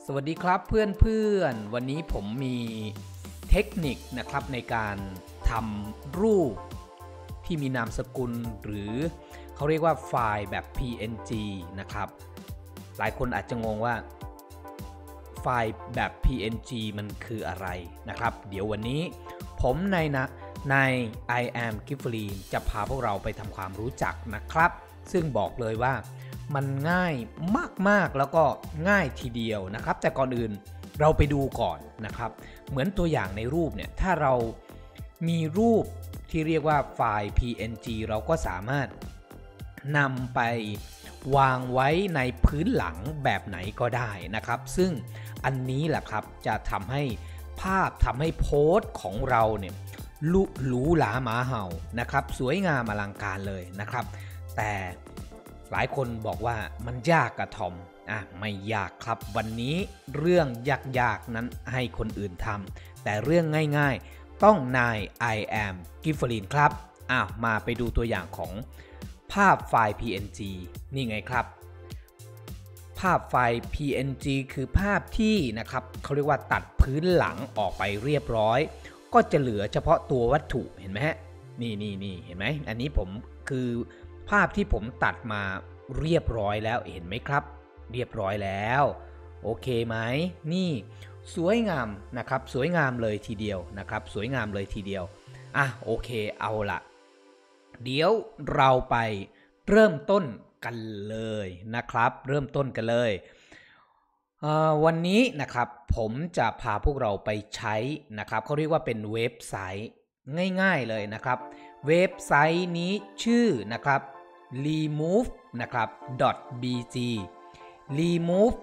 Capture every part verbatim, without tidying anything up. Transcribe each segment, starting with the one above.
สวัสดีครับเพื่อนๆวันนี้ผมมีเทคนิคนะครับในการทำรูปที่มีนามสกุลหรือเขาเรียกว่าไฟล์แบบ พี เอ็น จี นะครับหลายคนอาจจะงงว่าไฟล์แบบ พี เอ็น จี มันคืออะไรนะครับเดี๋ยววันนี้ผมในนะใน I am Gifflin จะพาพวกเราไปทำความรู้จักนะครับซึ่งบอกเลยว่ามันง่ายมากๆแล้วก็ง่ายทีเดียวนะครับแต่ก่อนอื่นเราไปดูก่อนนะครับเหมือนตัวอย่างในรูปเนี่ยถ้าเรามีรูปที่เรียกว่าไฟล์ พี เอ็น จี เราก็สามารถนำไปวางไว้ในพื้นหลังแบบไหนก็ได้นะครับซึ่งอันนี้แหละครับจะทำให้ภาพทำให้โพสต์ของเราเนี่ยลุหรูหราหมาเห่านะครับสวยงามอลังการเลยนะครับแต่หลายคนบอกว่ามันยากกระทอมอ่ะไม่ยากครับวันนี้เรื่องยากๆนั้นให้คนอื่นทำแต่เรื่องง่ายๆต้องนาย I am Gifflin ครับอ่ะมาไปดูตัวอย่างของภาพไฟล์ พี เอ็น จี นี่ไงครับภาพไฟล์ พี เอ็น จี คือภาพที่นะครับเขาเรียกว่าตัดพื้นหลังออกไปเรียบร้อยก็จะเหลือเฉพาะตัววัตถุเห็นไหมฮะนี่นี่นี่เห็นไหมอันนี้ผมคือภาพที่ผมตัดมาเรียบร้อยแล้วเห็นไหมครับเรียบร้อยแล้วโอเคไหมนี่สวยงามนะครับสวยงามเลยทีเดียวนะครับสวยงามเลยทีเดียวอ่ะโอเคเอาละเดี๋ยวเราไปเริ่มต้นกันเลยนะครับเริ่มต้นกันเลยวันนี้นะครับผมจะพาพวกเราไปใช้นะครับเขาเรียกว่าเป็นเว็บไซต์ง่ายๆเลยนะครับเว็บไซต์นี้ชื่อนะครับ remove นะครับ .bg remove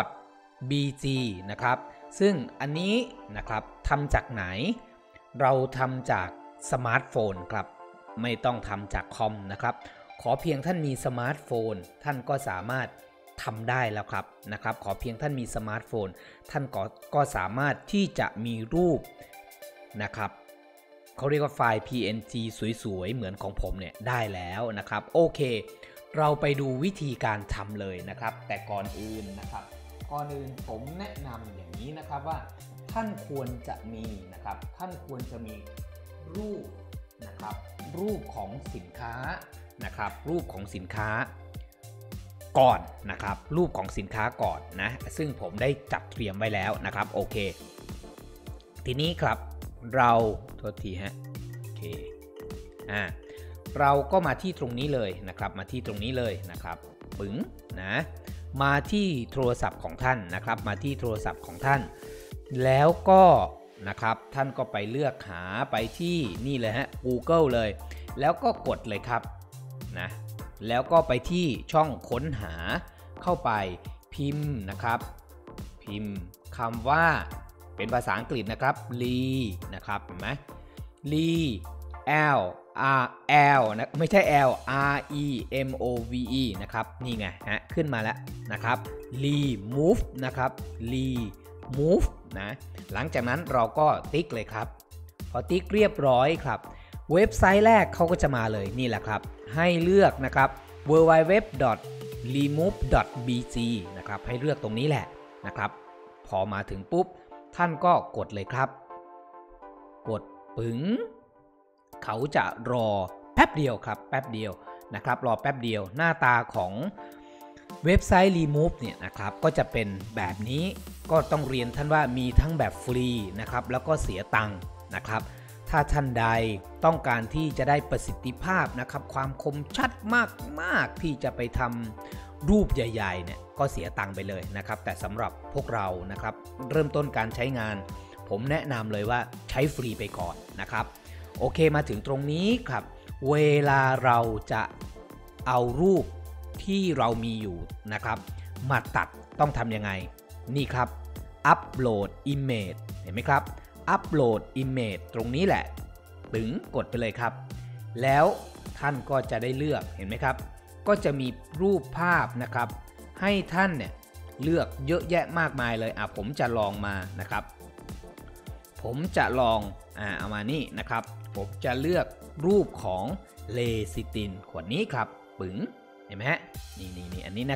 .bg นะครับซึ่งอันนี้นะครับทำจากไหนเราทำจากสมาร์ทโฟนครับไม่ต้องทำจากคอมนะครับขอเพียงท่านมีสมาร์ทโฟนท่านก็สามารถทำได้แล้วครับนะครับขอเพียงท่านมีสมาร์ทโฟนท่านก็ก็สามารถที่จะมีรูปนะครับเขาเรียกว่าไฟล์ พี เอ็น จี สวยๆเหมือนของผมเนี่ยได้แล้วนะครับโอเคเราไปดูวิธีการทำเลยนะครับแต่ก่อนอื่นนะครับก่อนอื่นผมแนะนำอย่างนี้นะครับว่าท่านควรจะมีนะครับท่านควรจะมีรูปนะครับรูปของสินค้านะครับรูปของสินค้าก่อนนะครับรูปของสินค้าก่อนนะซึ่งผมได้จัดเตรียมไว้แล้วนะครับโอเคทีนี้ครับเราโทษทีฮะโอเคอ่าเราก็มาที่ตรงนี้เลยนะครับมาที่ตรงนี้เลยนะครับปึ๋งนะมาที่โทรศัพท์ของท่านนะครับมาที่โทรศัพท์ของท่านแล้วก็นะครับท่านก็ไปเลือกหาไปที่นี่เลยฮะ Google เลยแล้วก็กดเลยครับนะแล้วก็ไปที่ช่องค้นหาเข้าไปพิมพ์นะครับพิมพ์คำว่าเป็นภาษาอังกฤษนะครับ Lee นะครับเห็นไหม Lee L R L นะไม่ใช่ L R E M O V E นะครับนี่ไงฮะขึ้นมาแล้วนะครับ remove นะครับ remove นะหลังจากนั้นเราก็ติ๊กเลยครับพอติ๊กเรียบร้อยครับเว็บไซต์แรกเขาก็จะมาเลยนี่แหละครับให้เลือกนะครับ ดับเบิลยู ดับเบิลยู ดับเบิลยู ดอท รีมูฟ ดอท บี จี นะครับให้เลือกตรงนี้แหละนะครับพอมาถึงปุ๊บท่านก็กดเลยครับกดปึ๋งเขาจะรอแป๊บเดียวครับแป๊บเดียวนะครับรอแป๊บเดียวหน้าตาของเว็บไซต์ Remove เนี่ยนะครับก็จะเป็นแบบนี้ก็ต้องเรียนท่านว่ามีทั้งแบบฟรีนะครับแล้วก็เสียตังค์นะครับถ้าท่านใดต้องการที่จะได้ประสิทธิภาพนะครับความคมชัดมากๆที่จะไปทำรูปใหญ่ๆเนี่ยก็เสียตังค์ไปเลยนะครับแต่สำหรับพวกเรานะครับเริ่มต้นการใช้งานผมแนะนำเลยว่าใช้ฟรีไปก่อนนะครับโอเคมาถึงตรงนี้ครับเวลาเราจะเอารูปที่เรามีอยู่นะครับมาตัดต้องทำยังไงนี่ครับอัปโหลด Image เห็นไหมครับอัปโหลด Image ตรงนี้แหละถึงกดไปเลยครับแล้วท่านก็จะได้เลือกเห็นไหมครับก็จะมีรูปภาพนะครับให้ท่านเนี่ยเลือกเยอะแยะมากมายเลยอ่ะผมจะลองมานะครับผมจะลองอ่าเอามานี่นะครับผมจะเลือกรูปของเลซิตินขวดนี้ครับปึ๋งเห็นไหมฮะนี่นี่นี่อันนี้นะครับ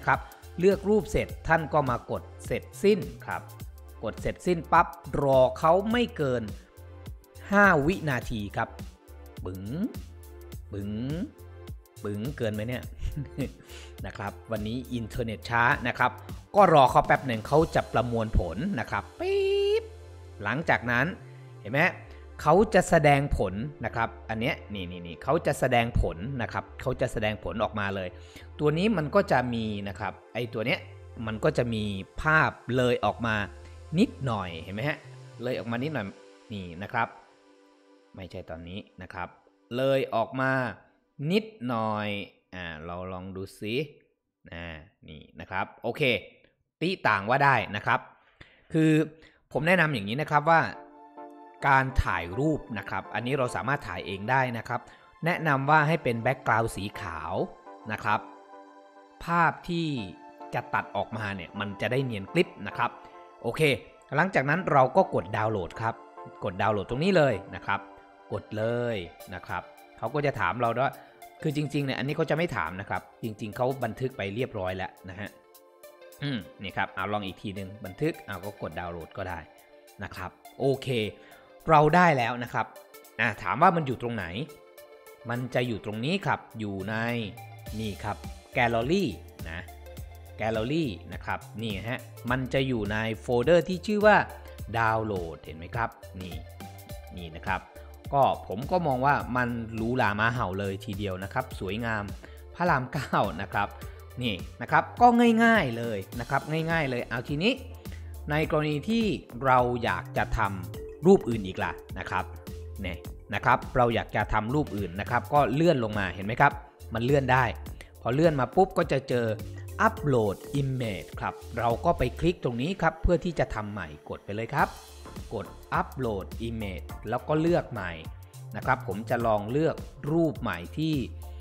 เลือกรูปเสร็จท่านก็มากดเสร็จสิ้นครับกดเสร็จสิ้นปั๊บรอเขาไม่เกินห้าวินาทีครับบึ๋งบึ๋งบึ๋งเกินไหมเนี่ย นะครับวันนี้อินเทอร์เน็ตช้านะครับก็รอเขาแป๊บหนึ่งเขาจะประมวลผลนะครับปี๊บหลังจากนั้นเห็นไหมเขาจะแสดงผลนะครับอันเนี้ยนี่นี่นี่เขาจะแสดงผลนะครับเขาจะแสดงผลออกมาเลยตัวนี้มันก็จะมีนะครับไอตัวเนี้ยมันก็จะมีภาพเลยออกมานิดหน่อยเห็นไหมฮะเลยออกมานิดหน่อยนี่นะครับไม่ใช่ตอนนี้นะครับเลยออกมานิดหน่อยอ่าเราลองดูซิอ่านี่นะครับโอเคติต่างว่าได้นะครับคือผมแนะนำอย่างนี้นะครับว่าการถ่ายรูปนะครับอันนี้เราสามารถถ่ายเองได้นะครับแนะนำว่าให้เป็นแบ็กกราวด์สีขาวนะครับภาพที่จะตัดออกมาเนี่ยมันจะได้เนียนกริบนะครับโอเคหลังจากนั้นเราก็กดดาวน์โหลดครับกดดาวน์โหลดตรงนี้เลยนะครับกดเลยนะครับเขาก็จะถามเราด้วยคือจริงๆเนี่ยอันนี้เขาจะไม่ถามนะครับจริงๆเขาบันทึกไปเรียบร้อยแล้วนะฮะอืมนี่ครับเอาลองอีกทีหนึ่งบันทึกเอาก็กดดาวน์โหลดก็ได้นะครับโอเคเราได้แล้วนะครับอ่าถามว่ามันอยู่ตรงไหนมันจะอยู่ตรงนี้ครับอยู่ในนี่ครับแกลเลอรี่นะแกลเลอรี่นะครับนี่ฮะมันจะอยู่ในโฟลเดอร์ที่ชื่อว่าดาวน์โหลดเห็นไหมครับนี่นี่นะครับก็ผมก็มองว่ามันหรูหรามาเห่าเลยทีเดียวนะครับสวยงามพระรามเก้านะครับนี่นะครับก็ง่ายๆเลยนะครับง่ายๆเลยเอาทีนี้ในกรณีที่เราอยากจะทำรูปอื่นอีกล่ะนะครับเนี่ยนะครับเราอยากจะทำรูปอื่นนะครับก็เลื่อนลงมาเห็นไหมครับมันเลื่อนได้พอเลื่อนมาปุ๊บก็จะเจออัปโหลด Image ครับเราก็ไปคลิกตรงนี้ครับเพื่อที่จะทำใหม่กดไปเลยครับกดอัปโหลด Image แล้วก็เลือกใหม่นะครับผมจะลองเลือกรูปใหม่ที่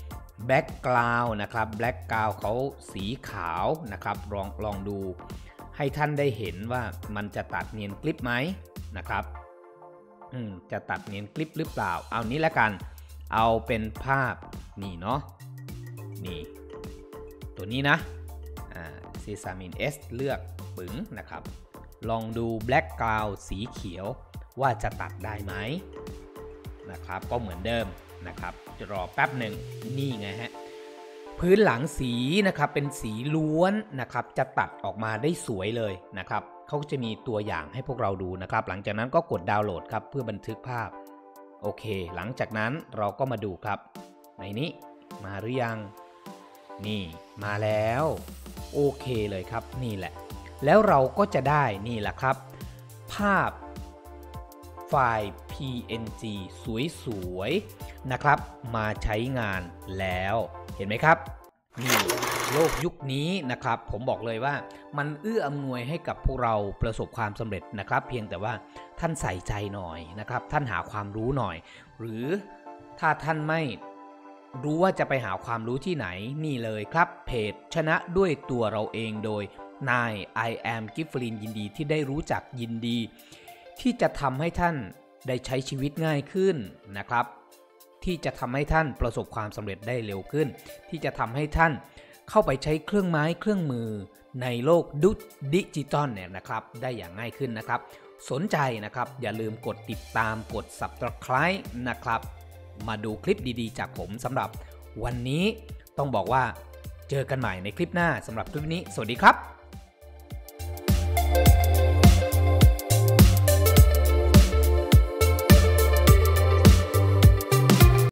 Background นะครับ Background เขาสีขาวนะครับลองลองดูให้ท่านได้เห็นว่ามันจะตัดเนียนกริบไหมนะครับอืมจะตัดเนียนกริบหรือเปล่าเอานี้ละกันเอาเป็นภาพนี่เนาะนี่ตัวนี้นะอ่า Sesame S เลือกปึ๋งนะครับลองดู Background สีเขียวว่าจะตัดได้ไหมนะครับก็เหมือนเดิมนะครับจะรอแป๊บหนึ่งนี่ไงฮะพื้นหลังสีนะครับเป็นสีล้วนนะครับจะตัดออกมาได้สวยเลยนะครับเขาจะมีตัวอย่างให้พวกเราดูนะครับหลังจากนั้นก็กดดาวน์โหลดครับเพื่อบันทึกภาพโอเคหลังจากนั้นเราก็มาดูครับในนี้มาหรือยังนี่มาแล้วโอเคเลยครับนี่แหละแล้วเราก็จะได้นี่แหละครับภาพไฟล์ พี เอ็น จี สวยๆนะครับมาใช้งานแล้วเห็นไหมครับนี่โลกยุคนี้นะครับผมบอกเลยว่ามันเอื้ออำนวยให้กับพวกเราประสบความสำเร็จนะครับเพียงแต่ว่าท่านใส่ใจหน่อยนะครับท่านหาความรู้หน่อยหรือถ้าท่านไม่รู้ว่าจะไปหาความรู้ที่ไหนนี่เลยครับเพจชนะด้วยตัวเราเองโดยนาย I am กิฟฟลินยินดีที่ได้รู้จักยินดีที่จะทำให้ท่านได้ใช้ชีวิตง่ายขึ้นนะครับที่จะทำให้ท่านประสบความสำเร็จได้เร็วขึ้นที่จะทำให้ท่านเข้าไปใช้เครื่องไม้เครื่องมือในโลกดิจิตอลเนี่ยนะครับได้อย่างง่ายขึ้นนะครับสนใจนะครับอย่าลืมกดติดตามกด ซับสไครบ์ นะครับมาดูคลิปดีๆจากผมสำหรับวันนี้ต้องบอกว่าเจอกันใหม่ในคลิปหน้าสำหรับคลิปนี้สวัสดีครับ